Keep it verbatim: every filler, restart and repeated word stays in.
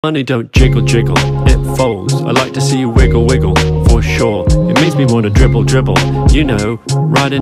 Money don't jiggle jiggle, it folds. I like to see you wiggle wiggle, for sure. It makes me wanna dribble dribble, you know, riding